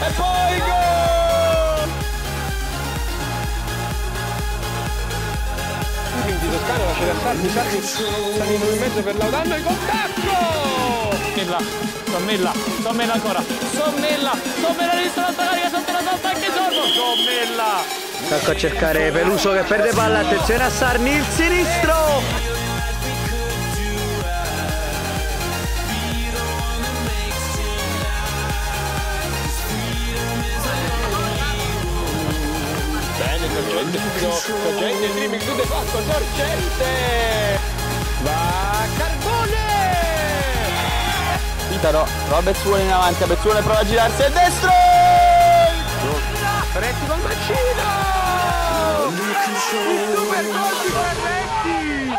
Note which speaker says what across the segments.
Speaker 1: poi gol! Quindi Toscano lascia da Sarni, Sarni in mezzo per Laudano, il contacto! Sommella ancora, Sommella ristorata carica, Sommella salta anche Sorbo, Sommella!
Speaker 2: Ecco a cercare Peluso che perde palla, attenzione a Sarni, il sinistro!
Speaker 1: Bene, Sorgente, il dribbling chiude poco, Sorgente! Va Carbone!
Speaker 3: Itaro, trova Bezzuone in avanti, Bezzuone prova a girarsi a destro!
Speaker 1: Ferretti col mancino! Il super gol di Ferretti!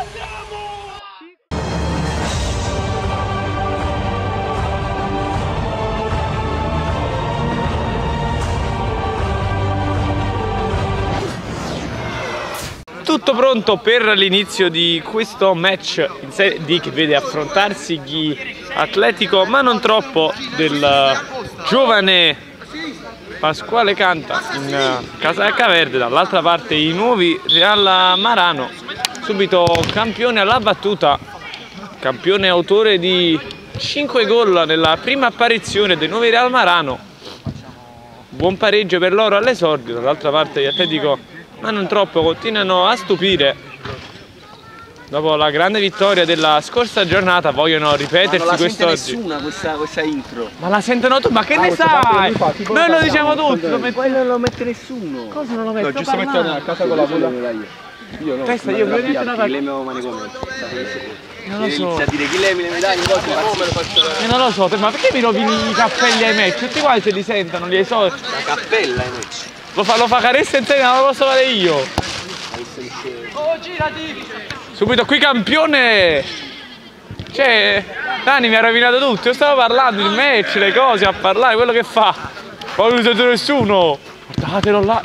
Speaker 1: Tutto pronto per l'inizio di questo match in Serie D che vede affrontarsi gli Atletico, ma non troppo, del giovane Pasquale Canta in casacca verde, dall'altra parte i nuovi Real Marano, subito campione alla battuta, campione autore di 5 gol nella prima apparizione dei nuovi Real Marano, buon pareggio per loro all'esordio, dall'altra parte gli Atletico, ma non troppo, continuano a stupire. Dopo la grande vittoria della scorsa giornata vogliono ripetersi quest'oggi.
Speaker 2: Ma non la sente nessuna questa intro.
Speaker 1: Ma la sentono tu, ma che ne sai? Noi lo diciamo tutti.
Speaker 2: Poi non lo mette nessuno.
Speaker 1: Cosa non lo mette?
Speaker 4: No, giusto mettere a casa con la bolla.
Speaker 2: Io no.
Speaker 1: Testa, io vedete una
Speaker 2: chi le mio manicomio.
Speaker 1: Non lo so.
Speaker 2: Inizia a dire chi lemi le medaglie, poi
Speaker 1: Io non lo so, ma perché mi rovini i cappelli ai match? Tutti quanti se li sentono, li so.
Speaker 2: la cappella ai match.
Speaker 1: Lo fa Caressa in serie, non lo posso fare io. Oh, girati! Subito qui campione! Cioè, Dani mi ha rovinato tutto, io stavo parlando il match, le cose, a parlare, quello che fa. Poi non sento nessuno! Guardatelo là!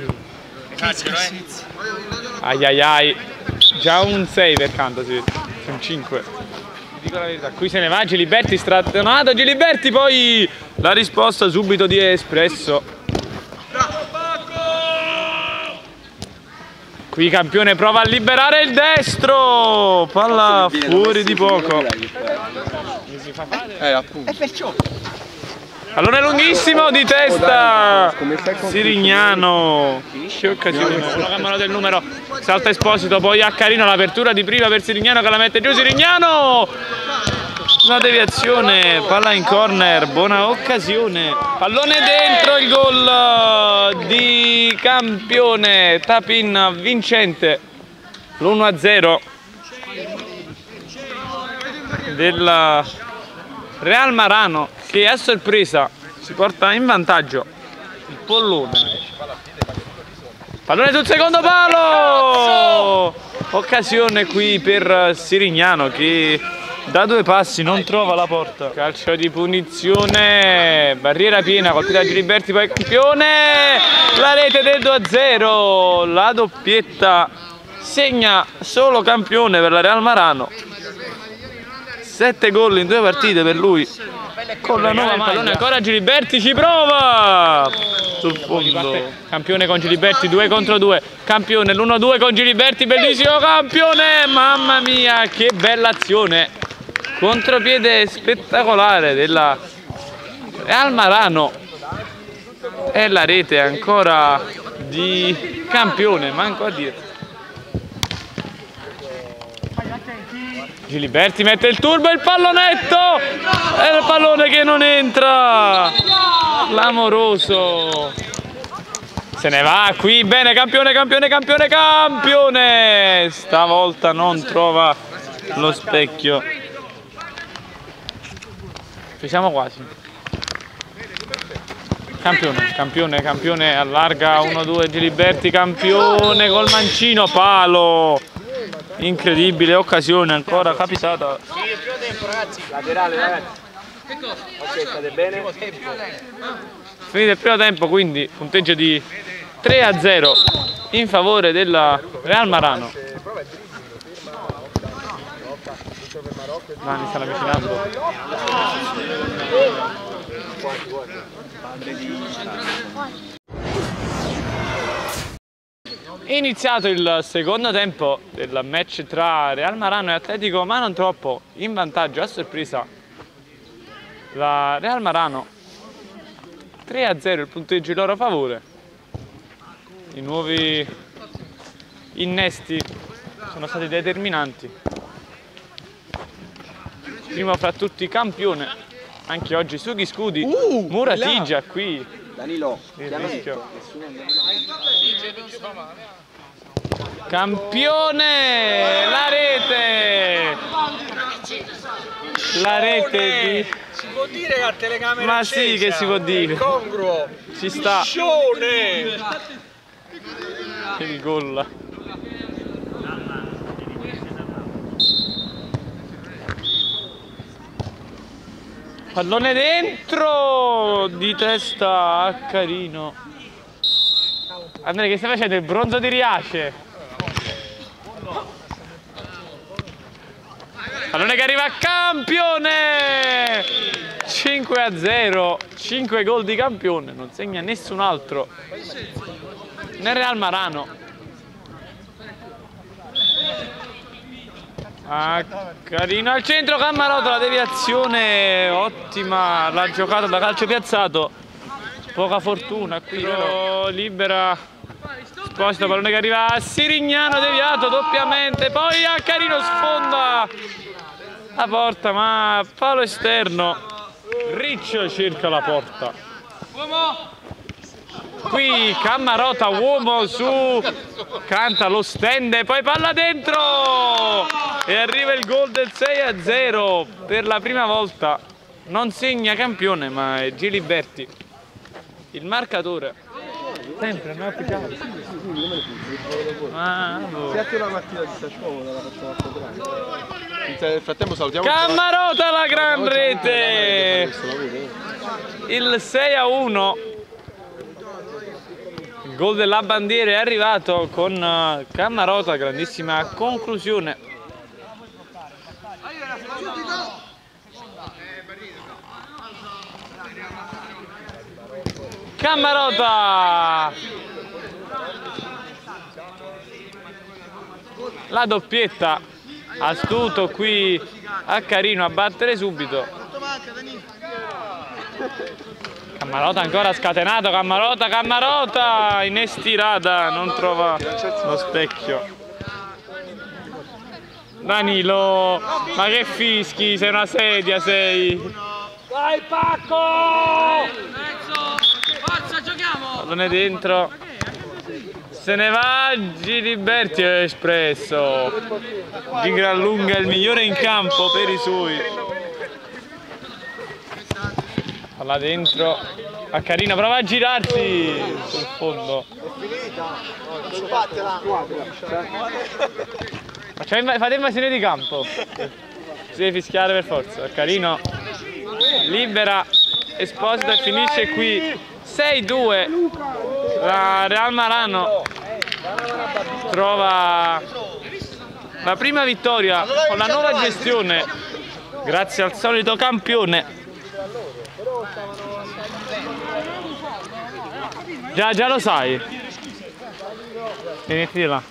Speaker 1: Ai ai ai! Già un 6 per Canta, si vede. Un 5. Dico la verità, qui se ne va Giliberti, strattonato Giliberti, poi la risposta subito di Espresso. Qui campione prova a liberare il destro, palla fuori di poco.
Speaker 4: Appunto.
Speaker 1: Pallone lunghissimo di testa, Sirignano. Che occasione, la mano del numero, salta Esposito, poi a Carino l'apertura di prima per Sirignano che la mette giù, Sirignano! Una deviazione, palla in corner, buona occasione. Pallone dentro, il gol di campione, Tapin vincente, l'1-0 del Real Marano che a sorpresa si porta in vantaggio il Pollone. Pallone sul secondo palo, occasione qui per Sirignano che da 2 passi non trova la porta. Calcio di punizione, barriera piena, colpita da Giliberti, poi campione, la rete del 2-0, la doppietta segna solo campione per la Real Marano. 7 gol in 2 partite per lui con la nuova maglia. Pallone ancora Giliberti, ci prova sul fondo. Campione con Giliberti, 2 contro 2, campione l'1-2 con Giliberti, bellissimo campione, mamma mia che bella azione. Contropiede spettacolare della Real Marano e la rete ancora di campione, manco a dire. Giliberti mette il turbo e il pallonetto e il pallone che non entra, clamoroso. Se ne va qui, bene, campione, stavolta non trova lo specchio. Ci siamo quasi. Campione, allarga 1-2 Giliberti, campione col mancino, palo. Incredibile occasione ancora capitata.
Speaker 2: Sì, più tempo ragazzi. Laterale ragazzi. Ok, state bene?
Speaker 1: Finito il primo tempo, quindi punteggio di 3-0 in favore della Real Marano. Dani sta avvicinando. È iniziato il secondo tempo del match tra Real Marano e Atletico, ma non troppo in vantaggio, a sorpresa la Real Marano. 3-0 il punteggio in loro favore. I nuovi innesti sono stati determinanti. Primo fra tutti campione, anche oggi sugli scudi, Muratigia qui.
Speaker 3: Danilo,
Speaker 1: Il rischio. Campione! La rete di...
Speaker 2: Si può dire che a telecamera
Speaker 1: Ma sì che si può dire.
Speaker 2: Congruo.
Speaker 1: Ci sta
Speaker 2: Piscione.
Speaker 1: il gol. Pallone dentro di testa a Carino. Andrea, che stai facendo? Il bronzo di Riace. Pallone che arriva a Campione. 5-0, 5 gol di Campione, non segna nessun altro nel Real Marano. Carino al centro, Cammarotto, la deviazione ottima, l'ha giocato da calcio piazzato, poca fortuna qui però. Libera Esposito, pallone che arriva a Sirignano, deviato doppiamente, poi a Carino, sfonda la porta ma palo esterno. Riccio cerca la porta. Qui Cammarota, uomo su, canta, lo stende, poi palla dentro e arriva il gol del 6-0 per la prima volta. Non segna Campione ma è Giliberti il marcatore. Sempre, non è applicato.
Speaker 3: se anche una partita di Sassuolo la facciamo appoggio. Nel frattempo salutiamo
Speaker 1: Cammarota, la gran rete. Il 6-1. Il gol della bandiera è arrivato con Cammarota, grandissima conclusione. Cammarota! La doppietta, astuto qui a Carino a battere subito. Cammarota ancora scatenato, Cammarota in estirata, non trova lo specchio. Danilo, ma che fischi, sei una sedia, sei. Vai Pacco! Forza, giochiamo! Pallone dentro. Se ne va Giliberti, è espresso. Di gran lunga il migliore in campo per i suoi. Palla dentro a Carino, prova a girarsi sul fondo. Fate invasione di campo. Si deve fischiare per forza. Carino libera Esposito e finisce qui 6-2. La Real Marano trova la prima vittoria con la nuova gestione grazie al solito campione. Già lo sai. Vieni là.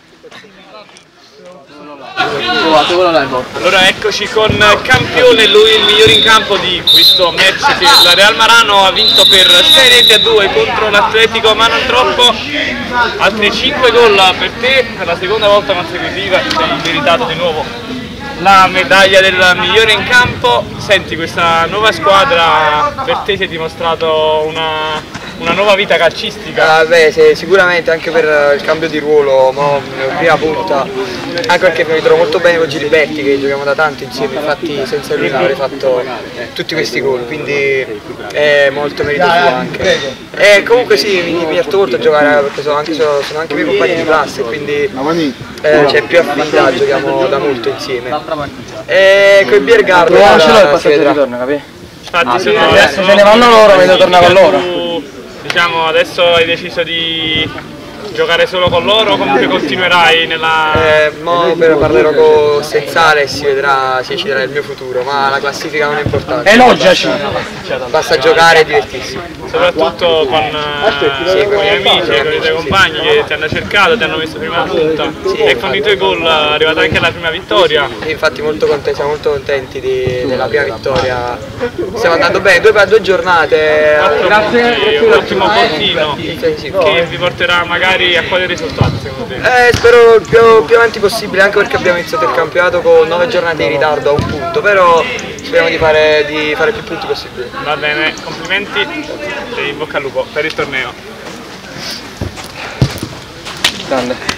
Speaker 1: Allora eccoci con Campione, lui il migliore in campo di questo match che la Real Marano ha vinto per 6-2 contro l'Atletico, ma non troppo. Altri 5 gol per te, per la seconda volta consecutiva sei meritato di nuovo la medaglia del migliore in campo. Senti, questa nuova squadra per te si è dimostrato una nuova vita calcistica?
Speaker 2: Sicuramente anche per il cambio di ruolo, prima punta, anche perché mi trovo molto bene con Giliberti che giochiamo da tanto insieme, infatti senza lui non avrei fatto tutti questi gol, quindi è molto merito suo anche. E comunque sì, mi diverto molto a giocare perché sono anche i miei compagni di classe, quindi c'è più affinità, giochiamo da molto insieme. E con il Biergardo si vedrà.
Speaker 1: Infatti
Speaker 2: adesso se ne vanno loro, vedo tornare con loro.
Speaker 1: Diciamo adesso hai deciso di giocare solo con loro o comunque continuerai nella...
Speaker 2: Mo parlerò con Senzale e si vedrà, si deciderà il mio futuro, ma la classifica non è importante.
Speaker 4: Elogiaci!
Speaker 2: Basta giocare e divertirsi.
Speaker 1: Soprattutto con gli amici, con i tuoi compagni che ti hanno cercato, ti hanno messo prima punta e con i tuoi gol è arrivata anche la prima vittoria.
Speaker 2: Infatti siamo molto contenti della prima vittoria. Stiamo andando bene, due giornate.
Speaker 1: Grazie. Un ottimo bottino che vi porterà magari a quale risultato secondo te?
Speaker 2: Spero più avanti possibile, anche perché abbiamo iniziato il campionato con 9 giornate di ritardo a un punto, però speriamo di fare più punti possibili.
Speaker 1: Va bene, complimenti e in bocca al lupo per il torneo.
Speaker 2: Grande.